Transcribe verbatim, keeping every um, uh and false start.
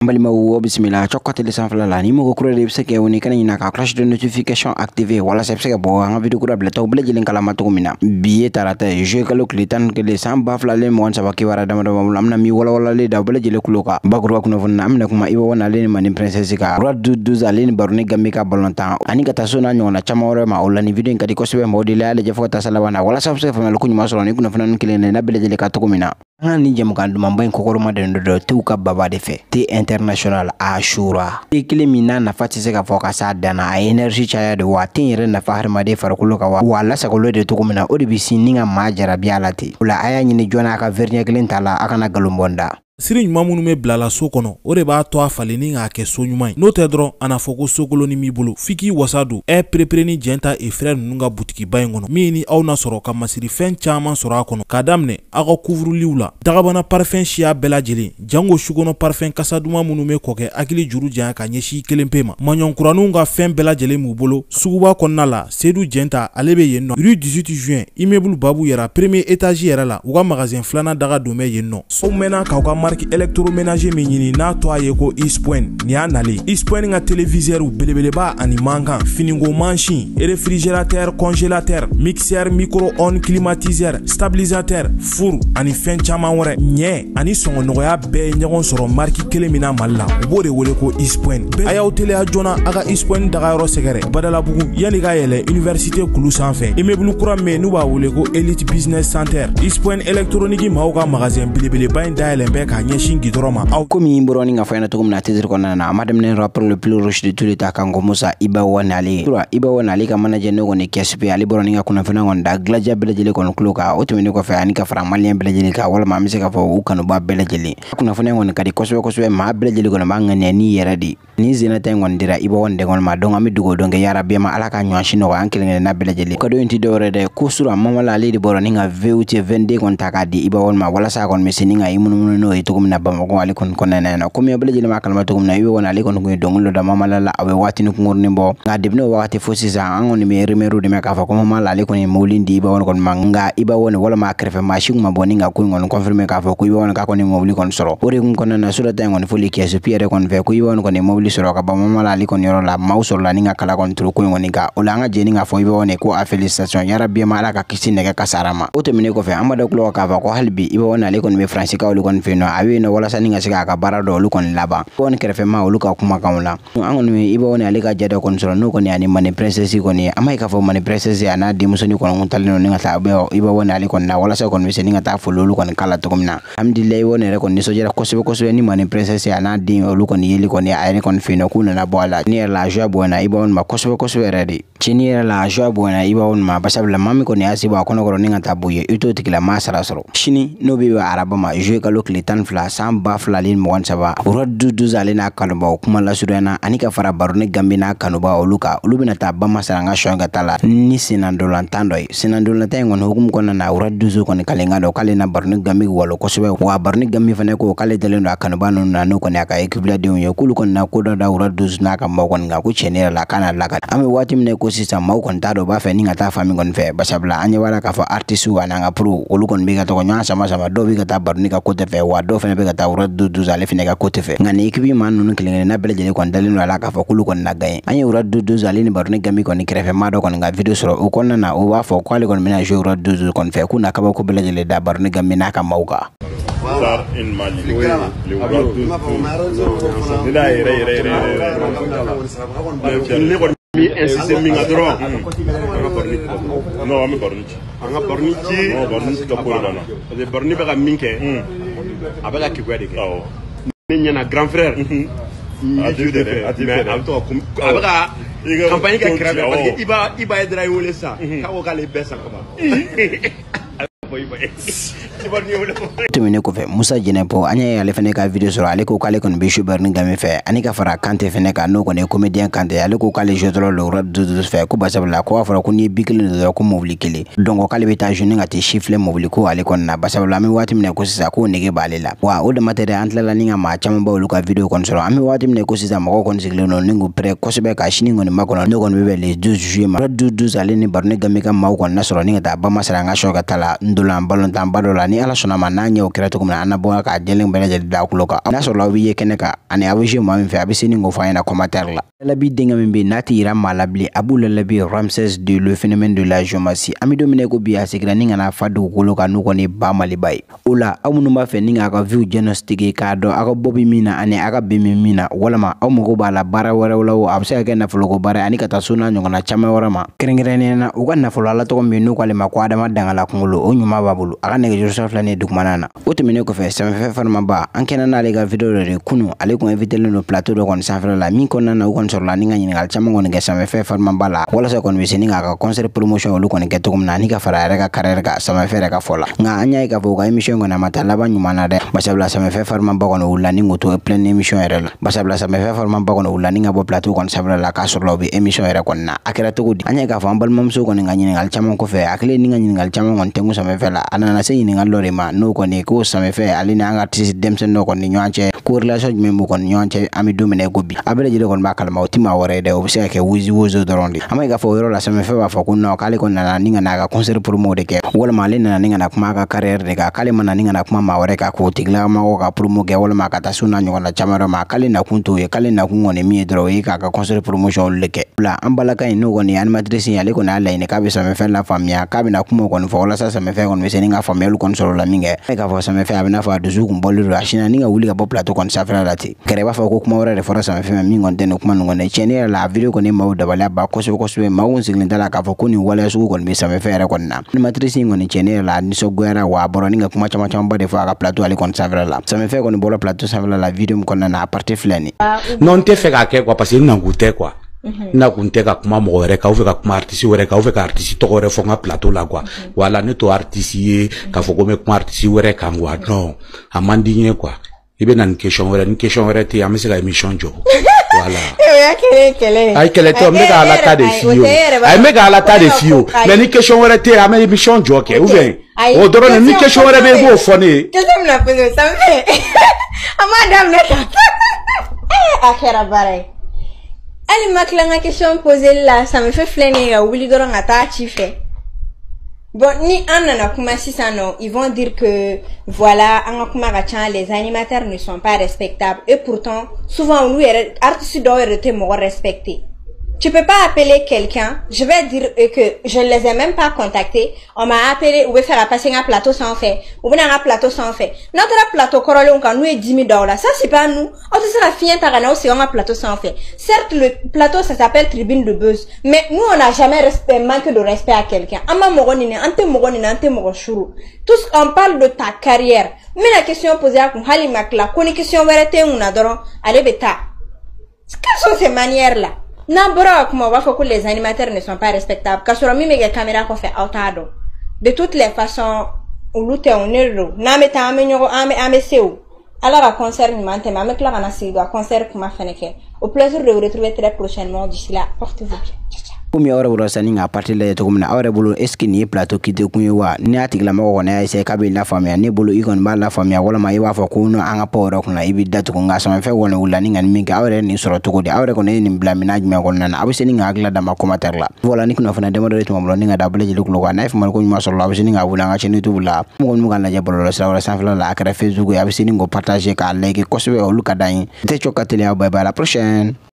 Balima wo bismillah chokkote le sanfla la ni mo ko kurele se ke woni kan ina ka cloche de notification activé wala se se bo nga video ko rabla taw bele jelen kala matu mina biye tarata je kalo klitan ke le samba fla le mo on sabaki wara dama dama amna mi wala wala le da bele jele kuloka bagro ko no vonna amna kuma ibo wona le mani princesse ka rod du du zalini barni gammi ka bolonta ani ka tasona nyona chamore ma wala ni video ngadi ko sebe modi le ale je fota sala wana wala se se fa ko nyuma solo ni kuna fana nkile na bele jele ka to mina ni jam kan dum mbay ko ko ma de do tuka baba de fe te international ashura te kile mina na fati se ka foka sa dana a energy chaya de wa tin re na fahar ma de farkulo ka wala sa ko lo de to ko mina o de bi sininga majara bialati ula aya ni jona ka vernia kelen tala akana galumbonda Siri ɲuman minnu bɛ bila la so kɔnɔ o de b'a to a falenni k'a kɛ so ɲuman ye n'o tɛ dɔrɔn a na fɔ ko sokoloni m'i bolo f'i k'i wasa don ɛ perepereni jɛnta e frère ninnu ka butikiba in kɔnɔ min ni aw na sɔrɔ ka masirifɛn caman sɔrɔ a kɔnɔ k'a daminɛ aw ka kuvuruliw la dagabana parfɛn siya bɛɛ lajɛlen jango sukɔnɔ parfɛn kasa duman minnu bɛ kɔkɛ hakili juru janya ka ɲɛsin kelen pe ma maɲɔnkuraninw ka fɛn bɛɛ lajɛlen b'u bolo suguba kɔnɔna la Seydou Jɛnta ale bɛ yen nɔ rue dix-huit juin immeuble babu yɛrɛ premier étage yɛrɛ la u ka magasin filanan daga don bɛ yen nɔ so mɛnna k'aw ka marque électroménager min ɲini n'a to a ye ko Eastpoint ni y'a nale Eastpoint ka téléviseur belebeleba ani mankan finiko mansin réfrigérateur congélateur mixeur micro-ondes climatiseur stabilisateur four ani fɛn caman wɛrɛ ɲɛ ani sɔngɔnɔgɔya bɛɛ ye ɲɔgɔn sɔrɔ marque kelen min na Mali la u b'o de wele ko Eastpoint a y'aw teliya joona a ka Eastpoint dagayɔrɔ sɛgɛrɛ Badalabugu yanni ka yɛlɛ université kulu sanfɛ immeuble kura min n'u b'a wele ko Elite Business Center Eastpoint électronique maaw ka magasin belebeleba in dayɛlɛn bɛ k'a ɲɛsin gidɔrɔn ma komi boroni nga fayna to na titre kona na madame ne rapport le plus riche de tous les takango Musa Iba Wanali tura Iba Wanali ka manager ne goni kespe ali boroni nga kuna fana ngonda glaja belejele kono kloka otumene ko fa ani ka fra malien belejele ka wala ma mise ka fo u kanu ba belejele kuna fana ngoni kadi koswe koswe ma belejele kono ma ngane ni yeradi ni zina tay ngondira Iba wonde ngon ma donga mi dugo donge yara be ma ala ka nyashi no ankele ngene na belejele ko do inti do rede kusura mama la li boroni nga V U T vingt-deux kon takadi Iba won ma wala sa kon mesini nga imunu no to na bamako ali kon kon na ko mi bele ma kalma to na wi wona le kon ko dongul da mama la awe watini ko ngorni bo nga debno wakati fosi sa angoni me remeru de me ka fa ko mama la le kon mawlindi ba won kon manga iba won wala ma krefe machine ma boni nga ko ngon confirmer ka fa ko won ka kon mawli kon soro ore kon na sura tay ngon foli keso pierre kon fe ko won kon mawli soro ka ba mama la le kon yoro la mawsor la ninga kala kon tro ko ngoni ka o la nga jeni nga fo iba won ko a félicitation ya rabbi ma la ka kisine ka kasarama o to mine ko fe amada ko ka fa ko halbi iba won le kon me france ka o kon fe no awi no wala saninga sika ka barado lu kon laba won kerefe ma olu ka kuma kaula angon mi iba woni alika jada kon solo no kon yani mani princess ko ni amay ka fo mani princess ya na di musoni kon ngun talino ninga ta be iba woni alikon na wala sa kon mi seninga ta fo lolu kon kala to komna alhamdulillah woni re kon ni sojera ko sebe ko sebe ni mani princess ya na di olu kon yeli kon ya ay kon fino kuna na bola ni la joie bona iba won ma ko sebe ko sebe redi chini la joie bona iba won ma basabla mami kon ya siba kono ko ninga ta buye ito tikila masara soro shini no be araba ma jouer ka lokli tan fla sam ba fla lin mo wan saba roddu du zalina kanuba kuma la sudana anika fara barone gambina kanuba oluka ulubina ta bama saranga shonga tala ni sinandola tando sinandola tangon hukum kona na roddu zu kon kalenga do kalena barone gambi walo ko sebe wa barone gambi fane ko kale telendo akanuba no na no kon aka ekibla de yo kulu kon na ko da roddu na ka mo kon nga ku chenera la kana la ka ame watim ne ko sisa maw kon tado ba fe ninga ta fami kon fe basabla anya wala ka fa artiste wa na nga pro olukon biga to nya sama sama do biga ta barone ka ko te fe wa do fe biga ta roddu du zale fine ka ko te fe ngani ekibi man no kelenge na bele jele kon dalino ala ka fa kulu kon na gaye anya roddu du zale ni barone gambi kon krefe ma do kon nga video soro o kon na o wa fo ko ale kon mena je roddu du kon fe ku na ka ba ko bele jele da barone gambi na ka mawka Star in Mali. Oui, le Ouagadougou. Là, il est, il est, il est. Les bornis insistent minga droit. Non, on me borni. On a borni qui? On borni qui capole là. Les borni bega minke. Avec la kigwa de. Oh. Ni na grand frère. Ah, tu de fait. Mais avec toi, avec la campagne qui a créé, parce que il va, il va être drivé ça. Quand on va les baisser comment? tumine ko fe Musa Jenepo anya ale fene ka video soro ale ko kale kon be shubar ni game fe ani ka fara kante fene ka no ko ne comedian kante ale ko kale jotro lo raddu fe ko basabla ko afara ko ni bikile do ko mobli kile donc kale be ta juni ngati chiffle mobli ko ale kon na basabla mi wati mine ko sisa ko nege balela wa o de matériel antla la ninga ma chama ba lu ka video kon soro ami wati mine ko sisa mako kon sigle no ningu pre ko sebe ka shini ngoni makono no kon be le douze juillet ma raddu ale ni barne game ka ma ko na soro ninga ta ba masara nga shoga tala ndo ntolan balontan ba dɔ la ni ala sɔnna ma n'a ɲɛ o kɛra cogo min na an na bɔ ka jɛlen bɛɛ lajɛlen da kulo kan n'a sɔrɔ aw bɛ ye kɛnɛ kan ani aw bɛ jouer maa min fɛ a bɛ se nin ko fɔ an ɲɛna commentaire la labi denkɛ min bɛ yen n'a tɛ yira maa la bilen a b'u lalabi Ramses de le phénomène de la géomancie an bɛ don min ko bi a seginna ni ka na fa dugukolo kan n'u kɔni ba Maliba ye o la aw minnu b'a fɛ ni k'a ka view diagnostic k'a dɔn aw ka bɔ bɛ min na ani aw ka bɛn bɛ min na walama aw mago b'a la baara wɛrɛw la o a bɛ se ka kɛ nafoloko baara ani ka taa so n'a ɲɔgɔnna caman wɛrɛ ma kɛrɛnkɛrɛnnenya na u ka nafolo ala tɔgɔ min n'u k'ale ma ko Adama Dangala kunkolo o ɲuman b'a bolo a ka nɛgɛjuru sira filɛ nin dugumana na o tɛmɛnen kɔfɛ Sɛmɛfɛ Farmaba an kɛnɛ n'ale ka vidéo dɔ de kunu ale kun invité len don plateau dɔ kɔni sanfɛla la min kɔnɔna na u kɔni sɔrɔla ni ka ɲininkali caman kɔni kɛ Sɛmɛfɛ Farmaba la walasa kɔni bɛ se ni k'a ka concert promotion olu kɔni kɛ cogo min na ani ka fara a yɛrɛ ka carrière kan Sɛmɛfɛ yɛrɛ ka fɔ la nka an y'a ye k'a fɔ u ka émission kɔni a ma taa laban ɲuman na dɛ basabula Sɛmɛfɛ Farmaba kɔni wulila ni ko to plein émission yɛrɛ la basabula Sɛmɛfɛ Farmaba kɔni wulila ni ka bɔ plateau kɔni sanfɛla la k'a sɔrɔ u bɛ émission yɛrɛ kɔni na a kɛra cogo di an y'a ye k'a fɔ an balimamuso kɔni ka ɲininkali caman kɔfɛ a kɛlen ni ka ɲininkali caman kɔni tɛnku Sɛmɛfɛ la a nana se ɲininkali dɔ de ma n'o kɔni ko Sɛmɛfɛ ale ni an ka artiste denmisɛnnin dɔ kɔni ni ɲɔgɔn cɛ ko relation jumɛn b'u kɔni ɲɔgɔn cɛ an bɛ don min na ko bi a bɛɛ lajɛlen kɔni b'a kalama o ti maa wɛrɛ ye dɛ o bɛ se ka kɛ Wizi Wozo dɔrɔn de an ma ye k'a fɔ o yɔrɔ la Sɛmɛfɛ b'a fɔ ko non k'ale kɔni nana ni ka n'a ka concert promo de kɛ walima ale nana ni ka na kuma a ka carrière de kan k'ale ma na ni ka na kuma maa wɛrɛ kan k'o tigilamɔgɔ ka promo kɛ walima ka taa so n'a ɲɔgɔnna caman dɔ ma k'ale nakun t'o ye k'ale nakun kɔni min ye dɔrɔn o ye k'a ka concert promotion olu de kɛ o la an balaka in n'o kɔni animatrice in ale kɔni y'a laɲini k'a bɛ Sɛmɛfɛ lafaamuya k'a bɛna kuma kɔni fɔ walasa Sɛmɛfɛ kɔni bɛ se ni ka faamuyali kɔni sɔrɔ la min kɛ a ye k'a fɔ Sɛmɛfɛ a bɛ n'a fɔ a dusu kun bɔlen don a sinna ni ka wuli ka bɔ plateau kɔni sanfɛla la ten kɛrɛ b'a fɔ ko kuma wɛrɛ de fɔra Sɛmɛfɛ ma min kɔni tɛ nin kuma nin kɔni tiɲɛni yɛrɛ la a vidéo kɔni maaw dabaliya ba kosɛbɛ kosɛbɛ maaw sigilen t'a la k'a fɔ ko nin waleya sugu kɔni bɛ Sɛmɛfɛ yɛrɛ kɔni na animatrice in kɔni tiɲɛni yɛrɛ la a nisɔngoyara wa a bɔra ni ka kuma caman caman ba de fɔ a ka plateau ale kɔni sanfɛla la Sɛmɛfɛ kɔni bɔra plateau sanfɛla la vidéo min kɔnɔna na a partie filɛ nin non tɛ fɛ k'a kɛ quoi parce que n nakun tɛ quoi n nakun tɛ ka kuma mɔgɔ wɛrɛ kan ou fɛ ka kuma artiste wɛrɛ kan ou fɛ ka artiste tɔgɔ wɛrɛ fɔ n ka plateau la quoi wala ne to artiste ye k'a fɔ ko n bɛ kuma artiste wɛrɛ kan quoi non a man di n ye quoi i bɛ na ni question wɛrɛ ni question wɛrɛ tɛ yen an bɛ se ka émission jɔ voilà ayi kɛlɛ tɛ n bɛ ka ala ta de f'i ye ayi n bɛ ka ala ta de f'i ye mais ni question wɛrɛ tɛ yen an bɛ émission jɔ kɛ ou bien o dɔrɔn ni question wɛrɛ bɛ yen i b'o fɔ ne ye. question min na pese Sɛmɛfɛ an b'a daminɛ tan a kɛra baara ye hali ma tila n ka question poseli la Sɛmɛfɛ filɛ nin ye ka wuli dɔrɔn ka taa ci fɛ. Bon, ni an nana kuma sisan non, ils vont dire que voilà, an ka kuma ka ca, les animateurs ne sont pas respectables et pourtant souvent nous artistes dɔw yɛrɛ tɛ mɔgɔ respecter. Tu peux pas appeler quelqu'un, je vais dire que je ne les ai même pas contactés. On m'a appelé, ou veut faire passer un plateau sans fait, ou bien un plateau sans fait. Notre plateau corolé, on nous est dix mille dollars. Ça, c'est pas nous. On se sera fini par c'est un plateau sans fait. Certes, le plateau, ça s'appelle tribune de buzz. Mais nous, on n'a jamais respect, manque de respect à quelqu'un. Ama moronine, ante moronine, ante moroshuru. Tous, on parle de ta carrière. Mais la question posée à Hali Makla, qu'on est question vérité, on adore, allez, bêta. Quelles sont ces manières-là? N'abord, comment on va faire que les animateurs ne sont pas respectables. Quand sur mi mega caméra qu'on fait autado. De toutes les façons, on lutte on est là. N'ame ta ame nyoro ame ame seu. Alors à concert ni mante, mais là on a signé à concert comme afeneke. Au plaisir de vous retrouver très prochainement. D'ici là, portez-vous bien. Komi awre bolo sani nga parti la to kumna awre bolo eski ni plateau kite kunye wa ni atigla mako na ya se kabe la famia ni bolo ikon ba la famia wala ma iwa fa kuno anga pawra kuna ibi datu ko nga sama fe wona wala ni ngani minga awre ni soro to ko di awre ko ne ni bla minaj me ko nana abuse ni nga agla dama commentaire la wala ni kuna fana demo do to mo ni nga double ji luklo ko na if mal ko ma solo abuse ni nga wula nga cheni to la mo mo ngala je bolo sa wala sa la akara Facebook abuse ni ngo partager ka like ko so e luka dai te chokatele bye bye la prochaine.